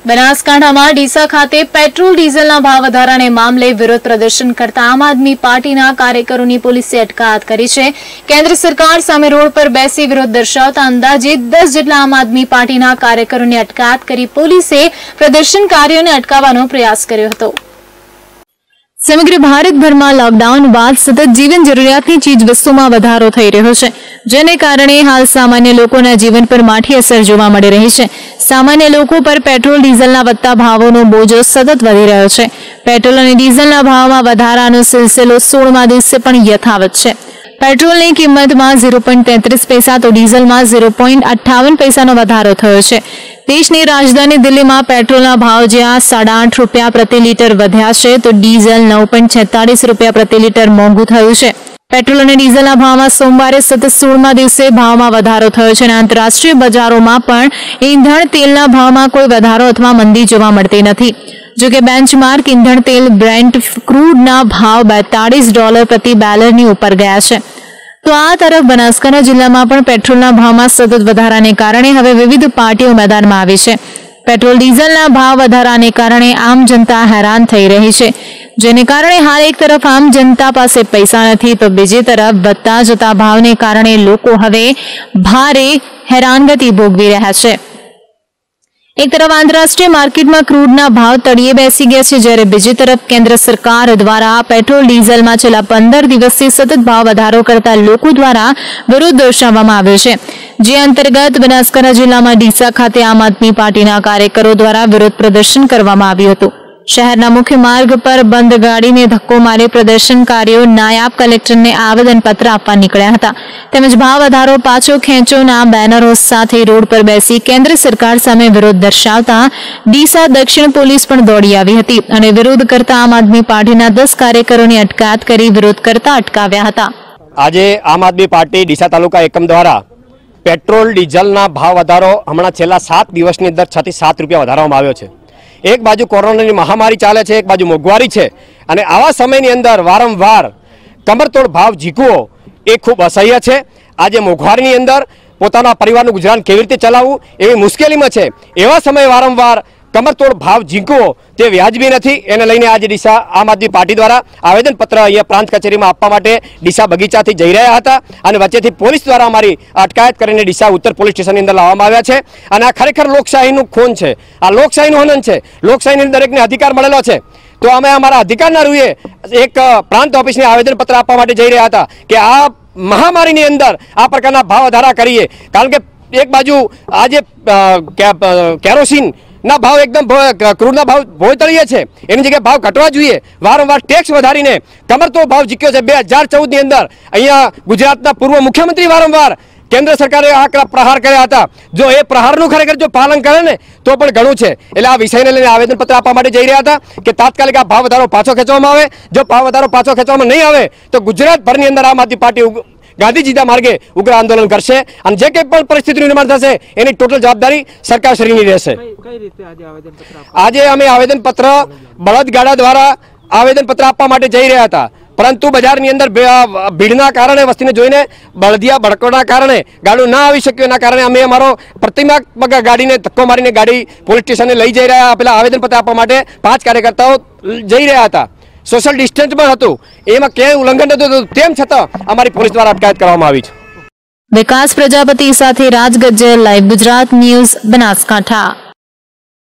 બનાસકાંઠામાં ડીસા ખાતે પેટ્રોલ ડીઝલના ભાવ વધારાને મામલે વિરોધ પ્રદર્શન કરતા આમ આદમી પાર્ટીના કાર્યકરોની પોલીસે અટકાયત કરી છે। કેન્દ્ર સરકાર સામે રોડ પર બેસી વિરોધ દર્શાવતા અંદાજે 10 જેટલા આમ આદમી પાર્ટીના કાર્યકરોની અટકાયત કરી પોલીસે પ્રદર્શનકારીઓને અટકાવવાનો પ્રયાસ કર્યો હતો। સમગ્ર ભારતભરમાં લોકડાઉન બાદ સતત જીવન જરૂરિયાતની ચીજવસ્તુમાં વધારો થઈ રહ્યો છે, જેને કારણે હાલ સામાન્ય લોકોના જીવન પર માઠી અસર જોવા મળી રહી છે। સામાન્ય લોકો પર પેટ્રોલ ડીઝલના વધતા ભાવોનો બોજો સતત વધી રહ્યો છે। પેટ્રોલ અને ડીઝલના ભાવમાં વધારાનો સિલસિલો 16મા દિવસે પણ યથાવત છે। પેટ્રોલની કિંમતમાં 0.33 પૈસા તો ડીઝલમાં 0.58 પૈસાનો વધારો થયો છે। દેશની રાજધાની દિલ્હીમાં પેટ્રોલના ભાવ જ્યાં 8.5 રૂપિયા પ્રતિ લીટર વધ્યા છે, તો ડીઝલ 9.46 રૂપિયા પ્રતિ લીટર મોંઘું થયું છે। પેટ્રોલ અને ડીઝલના ભાવમાં સોમવારે સતત 16મા દિવસે ભાવમાં વધારો થયો છે અને આંતરરાષ્ટ્રીય બજારોમાં પણ ઈંધણ તેલના ભાવમાં કોઈ વધારો અથવા મંદી જોવા મળતી નથી। જોકે બેન્ચમાર્ક ઈંધણ તેલ બ્રેન્ટ ક્રૂડના ભાવ $42 પ્રતિ બેરલની ઉપર ગયા છે। તો આ તરફ બનાસકાંઠા જિલ્લામાં પણ પેટ્રોલના ભાવમાં સતત વધારાને કારણે હવે વિવિધ પાર્ટીઓ મેદાનમાં આવી છે। પેટ્રોલ ડીઝલના ભાવ વધારાને કારણે આમ જનતા હેરાન થઈ રહી છે, જેને કારણે હાલ એક તરફ આમ જનતા પાસે પૈસા નથી, તો બીજી તરફ વધતા જતા ભાવને કારણે લોકો હવે ભારે હેરાનગતિ ભોગવી રહ્યા છે। એક તરફ આંતરરાષ્ટ્રીય માર્કેટમાં ક્રૂડના ભાવ તળિયે બેસી ગયા છે, જ્યારે બીજી તરફ કેન્દ્ર સરકાર દ્વારા પેટ્રોલ ડીઝલમાં છેલ્લા 15 દિવસથી સતત ભાવ વધારો કરતા લોકો દ્વારા વિરોધ દર્શાવવામાં આવ્યો છે। જે અંતર્ગત બનાસકાંઠા જિલ્લામાં ડીસા ખાતે આમ આદમી પાર્ટીના કાર્યકરો દ્વારા વિરોધ પ્રદર્શન કરવામાં આવ્યું હતું। શહેરના મુખ્ય માર્ગ પર બંધ ગાડીને ધક્કો મારી પ્રદર્શનકારીઓ નાયબ કલેક્ટરને આવેદનપત્ર આપવા નીકળ્યા હતા, તેમજ ભાવ વધારો પાછો ખેંચોના બેનરો સાથે રોડ પર બેસી કેન્દ્ર સરકાર સામે વિરોધ દર્શાવતા ડીસા દક્ષિણ પોલીસ પણ દોડી આવી હતી અને વિરોધ કરતા આમ આદમી પાર્ટીના 10 કાર્યકરોની અટકાયત કરી વિરોધ કરતા અટકાવ્યા હતા। આજે આમ આદમી પાર્ટી ડીસા તાલુકા એકમ દ્વારા પેટ્રોલ ડીઝલના ભાવ વધારો હમણાં છેલ્લા 7 દિવસની અંદર 6 થી 7 રૂપિયા વધારવામાં આવ્યો છે। એક બાજુ કોરોનાની મહામારી ચાલે છે, એક બાજુ મોંઘવારી છે અને આવા સમયની અંદર વારંવાર કમરતોડ ભાવ ઝીકવો એ ખૂબ અસહ્ય છે। આજે મોંઘવારીની અંદર પોતાના પરિવારનું ગુજરાન કેવી રીતે ચલાવવું એવી મુશ્કેલીમાં છે, એવા સમયે વારંવાર કમરતોડ ભાવ ઝીકવો તે વ્યાજબી નથી। એને લઈને આજે ડીસા આમ આદમી પાર્ટી દ્વારા આવેદનપત્ર અહીંયા પ્રાંત કચેરીમાં આપવા માટે ડીસા બગીચાથી જઈ રહ્યા હતા અને વચ્ચેથી પોલીસ દ્વારા અમારી અટકાયત કરીને ડીસા ઉત્તર પોલીસ સ્ટેશનની અંદર લાવવામાં આવ્યા છે અને આ ખરેખર લોકશાહીનું ખૂન છે, આ લોકશાહીનું હનન છે। લોકશાહીની દરેકને અધિકાર મળેલો છે, તો અમે અમારા અધિકારના રૂએ એક પ્રાંત ઓફિસને આવેદનપત્ર આપવા માટે જઈ રહ્યા હતા કે આ મહામારીની અંદર આ પ્રકારના ભાવ વધારા કરીએ, કારણ કે એક બાજુ આજે કેરોસીન ના ભાવ એકદમ ક્રૂડના ભાવ ભોય તળીએ છે, એની જગ્યાએ ભાવ ઘટવા જોઈએ। વારંવાર ટેક્સ વધારીને કમરતોડ ભાવ જીક્યો છે। 2014ની અંદર અહીંયા ગુજરાતના પૂર્વ મુખ્યમંત્રી વારંવાર કેન્દ્ર સરકારે આ પ્રહાર કર્યા હતા, જો એ પ્રહારનું ખરેખર જો પાલન કરે ને તો પણ ઘણું છે। એટલે આ વિષયને લઈને આવેદનપત્ર આપવા માટે જઈ રહ્યા હતા કે તાત્કાલિક આ ભાવ વધારો પાછો ખેંચવામાં આવે। જો ભાવ વધારો પાછો ખેંચવામાં નહીં આવે તો ગુજરાતભરની અંદર આમ આદમી પાર્ટી ગાંધીજીના માર્ગે ઉગ્ર આંદોલન કરશે અને જે કંઈ પણ પરિસ્થિતિનું નિર્માણ થશે એની ટોટલ જવાબદારી સરકારશ્રીની રહેશે। આજે અમે આવેદનપત્ર બળદગાડા દ્વારા આવેદનપત્ર આપવા માટે જઈ રહ્યા હતા, પરંતુ બજારની અંદર ભીડના કારણે વસ્તીને જોઈને બળદિયા ભડકવાના કારણે ગાડું ના આવી શક્યું, એના કારણે અમે અમારો પ્રતિમાત્મક ગાડીને ધક્કો મારીને ગાડી પોલીસ સ્ટેશને લઈ જઈ રહ્યા। પેલા આવેદનપત્ર આપવા માટે 5 કાર્યકર્તાઓ જઈ રહ્યા હતા, સોશિયલ ડિસ્ટન્સ પણ હતું, એમાં ક્યાંય ઉલ્લંઘન નહોતું, તેમ છતાં અમારી પોલીસ દ્વારા અટકાયત કરવામાં આવી છે। વિકાસ પ્રજાપતિ સાથે રાજ ગજ્જર, લાઈવ ગુજરાત ન્યૂઝ, બનાસકાંઠા।